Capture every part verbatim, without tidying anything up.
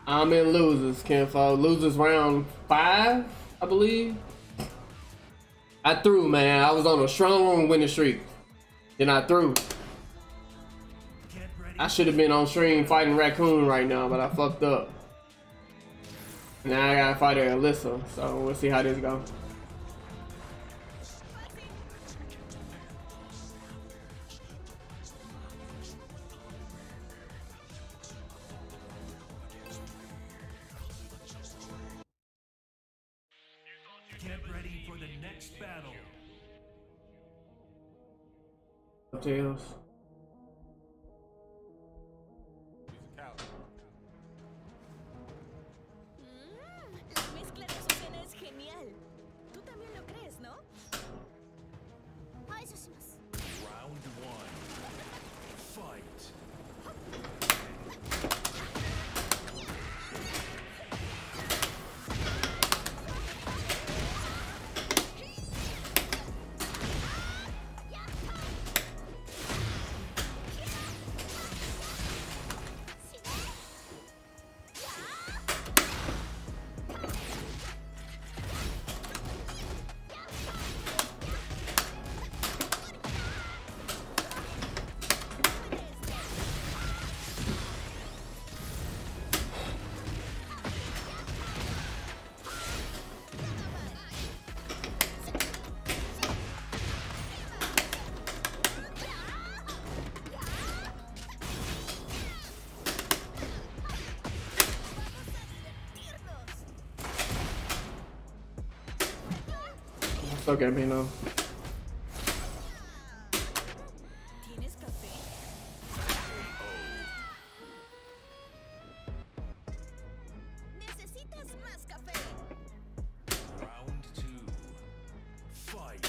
I'm in losers, Kenfo. Losers round five, I believe. I threw, man. I was on a strong winning streak. Then I threw. I should have been on stream fighting Raccoon right now, but I fucked up. Now I gotta fight Alyssa, so we'll see how this goes. Get ready for the next battle. Tails. La mezcla de Azucena es genial. Tú también lo crees, ¿no? Round one. Fight. Look at me now. ¿Tienes café? ¿Necesitas más café? Round two. Fight.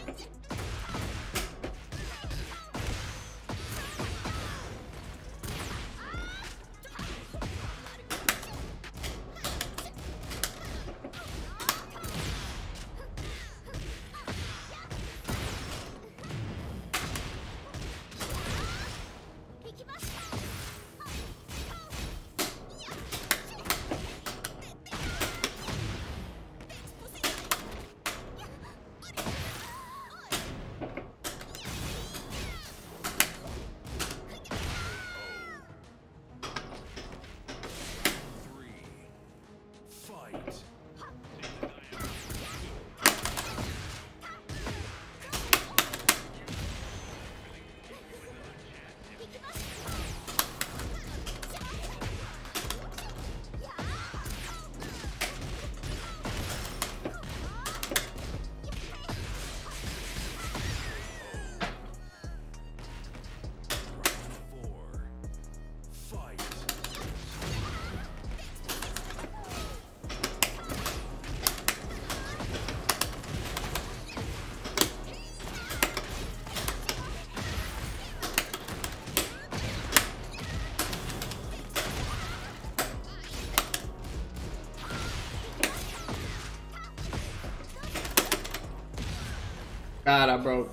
God, I broke.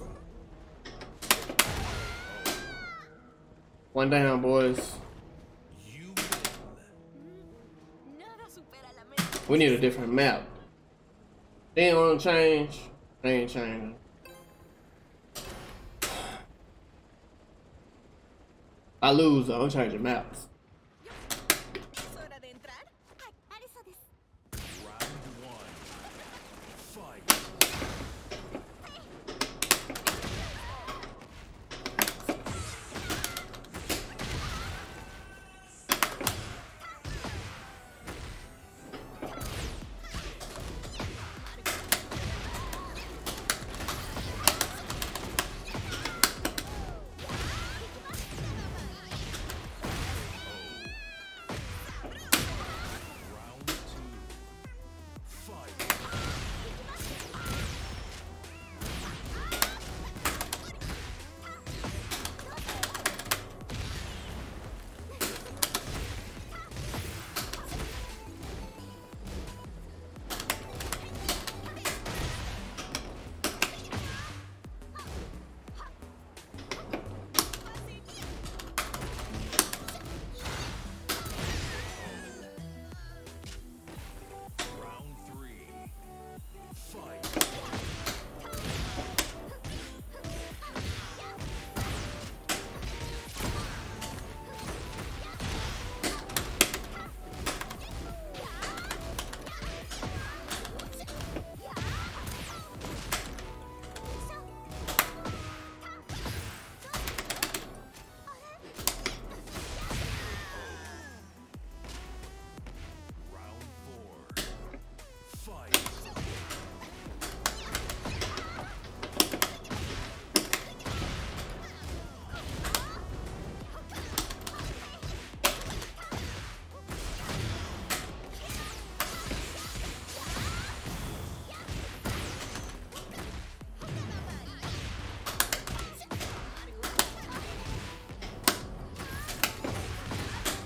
One down, boys. You Nada supera la mezcla. We need a different map. They ain't wanna change. They ain't changing. I lose though. I'm changing maps. ¿Es hora de entrar? round one. Fight.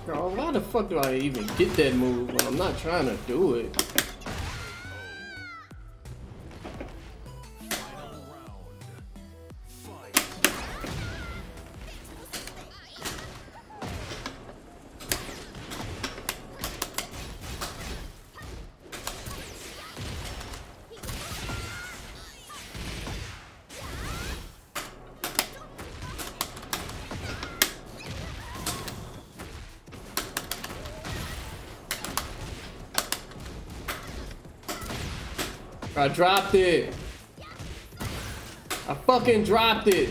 Bro, why the fuck do I even get that move when I'm not trying to do it? Final round. Fight. I dropped it. I fucking dropped it.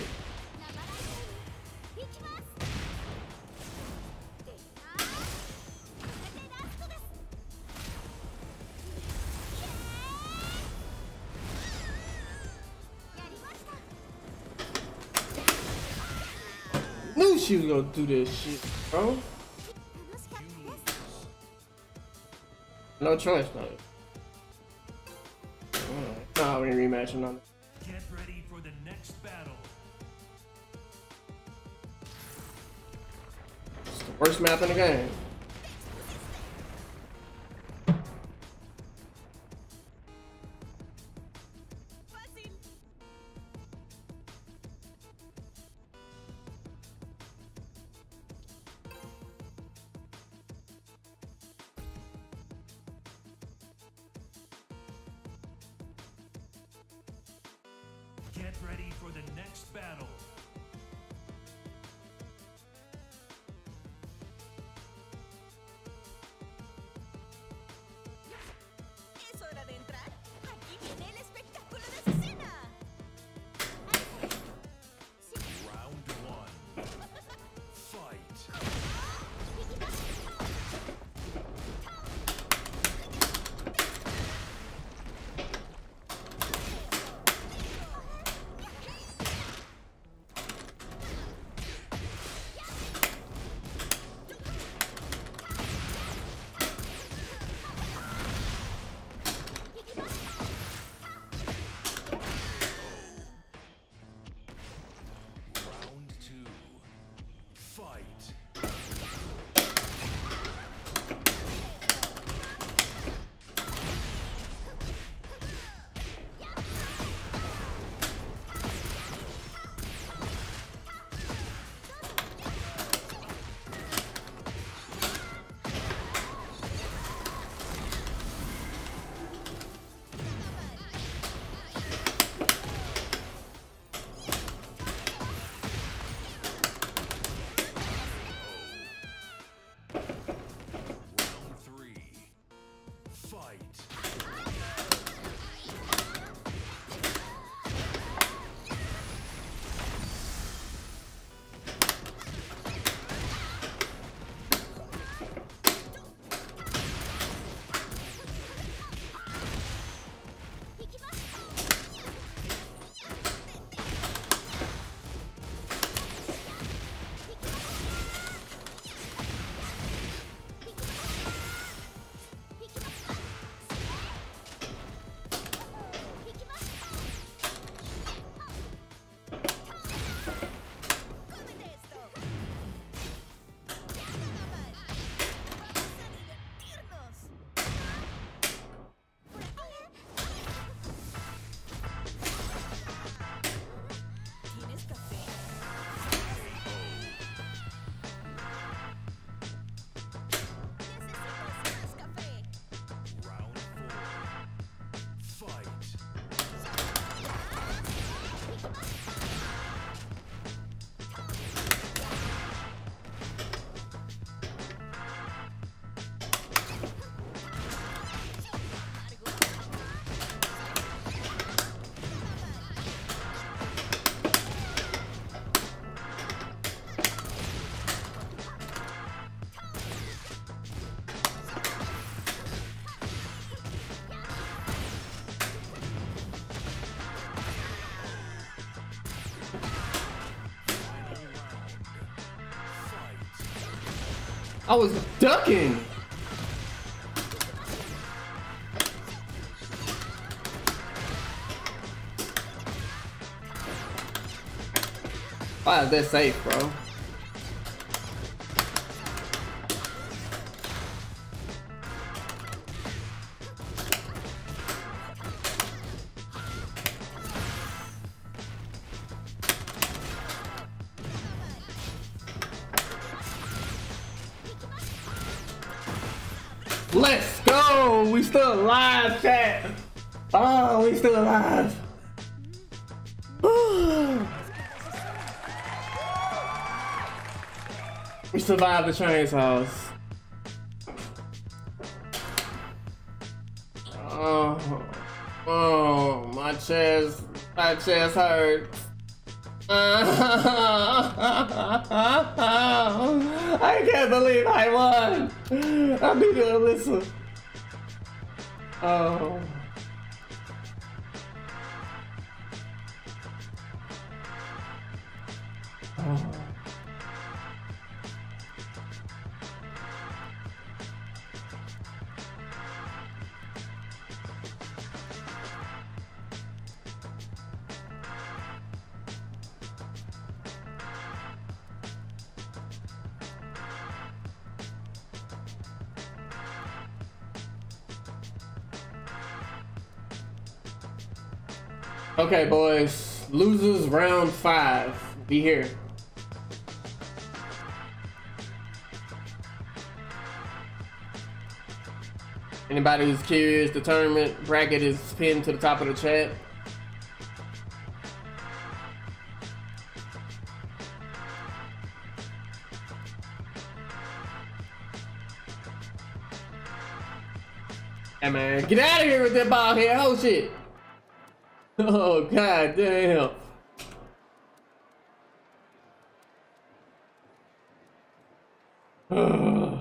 Knew she was gonna do this shit, bro. No choice, no. Nah, we ain't rematching on it. Get ready for the next battle. It's the worst map in the game. Fácil. Get ready for the next battle. Es hora de entrar. Aquí viene el espectáculo de asesina. Round one. Fight. Round two. Fight. Round three. Fight. Cómete esto. ¿Tienes café? Necesitas más café. Round four. Fight. Final round. Fight. I was ducking. Why is that safe, bro? Let's go! We still alive, chat! Oh, we still alive! We survived the train's house. Oh, oh, my chest, my chest hurts. I can't believe I won. I beat Alyssa. Oh. Oh. Okay, boys. Losers round five. Be here. Anybody who's curious, the tournament bracket is pinned to the top of the chat. Hey man, get out of here with that ball head. Oh shit. Oh god damn.